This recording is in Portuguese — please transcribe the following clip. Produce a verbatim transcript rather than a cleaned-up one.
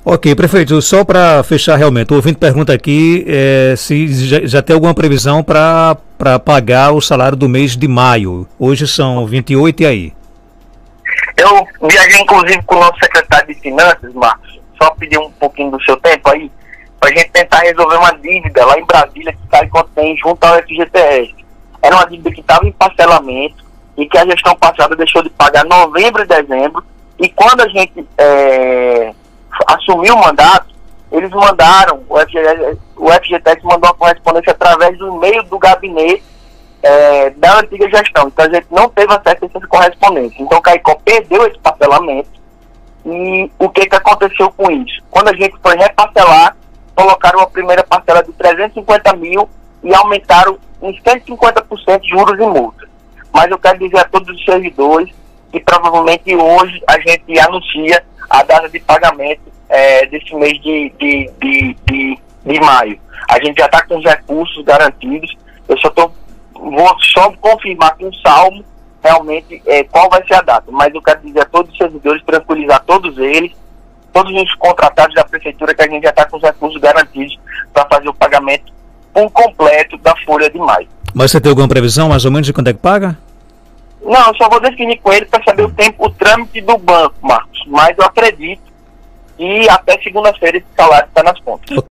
Ok, prefeito, só para fechar realmente, o ouvinte pergunta aqui eh, se já, já tem alguma previsão para para pagar o salário do mês de maio. Hoje são vinte e oito e aí? Eu viajei inclusive com o nosso secretário de Finanças, Marcos, só pedir um pouquinho do seu tempo aí, para a gente tentar resolver uma dívida lá em Brasília que está em contém junto ao F G T S. Era uma dívida que estava em parcelamento e que a gestão passada deixou de pagar novembro e dezembro, e quando a gente é, assumiu o mandato, eles mandaram, o F G T S, o F G T S mandou uma correspondência através do e-mail do gabinete é, da antiga gestão. Então a gente não teve acesso a essa correspondência. Então o Caicó perdeu esse parcelamento. E o que, que aconteceu com isso? Quando a gente foi reparcelar, colocaram a primeira parcela de trezentos e cinquenta mil e aumentaram em cento e cinquenta por cento juros e multas. Mas eu quero dizer a todos os servidores que provavelmente hoje a gente anuncia a data de pagamento é, desse mês de, de, de, de, de maio. A gente já está com os recursos garantidos. Eu só tô, vou só confirmar com o Salmo realmente é, qual vai ser a data. Mas eu quero dizer a todos os servidores, tranquilizar todos eles, todos os contratados da prefeitura, que a gente já está com os recursos garantidos para fazer o pagamento um completo da folha de maio. Mas você tem alguma previsão mais ou menos de quando é que paga? Não, eu só vou definir com ele para saber o tempo, o trâmite do banco, Marcos. Mas eu acredito que até segunda-feira esse salário está nas contas.